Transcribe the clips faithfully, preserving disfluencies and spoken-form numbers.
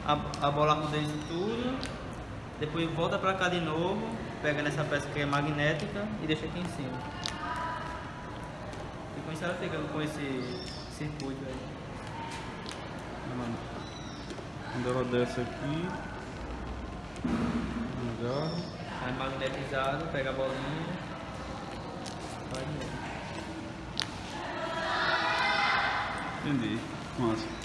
a, a bola com dentro de tudo, depois volta pra cá de novo, pega nessa peça que é magnética e deixa aqui em cima. E com isso ela fica com esse circuito aí. Quando ela desce aqui, agarra. Aí magnetizado, pega a bolinha, vai de novo. Entendi. Massa.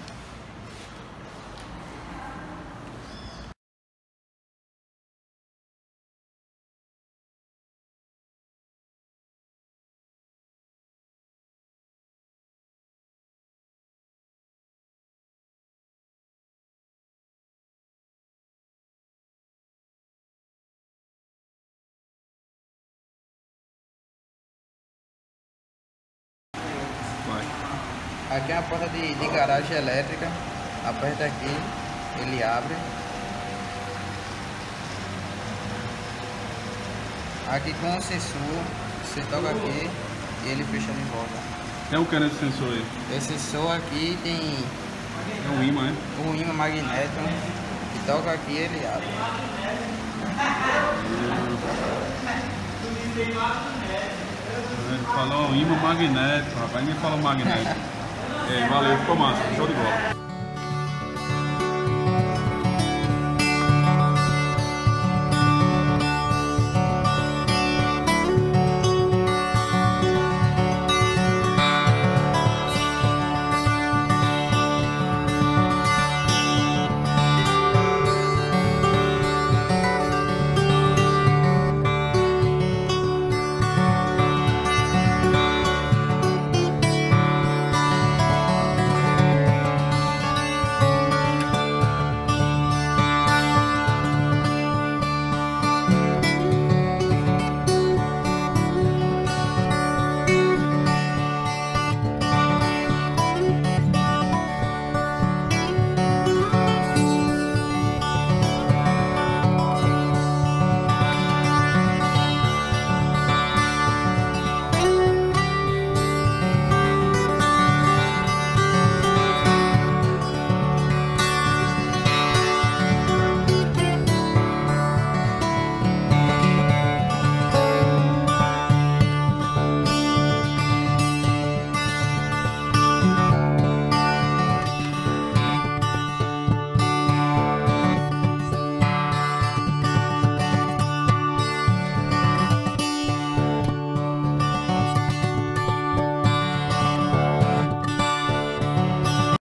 Aqui é uma porta de, de garagem elétrica. Aperta aqui, ele abre. Aqui com o sensor, você toca aqui e ele fecha de volta. Tem o que nesse sensor aí? Esse sensor aqui tem É um imã, né? um imã magnético que toca aqui e ele abre. Ele falou imã magnético, rapaz, ninguém falou magnético. É, valeu, ficou massa, show de bola.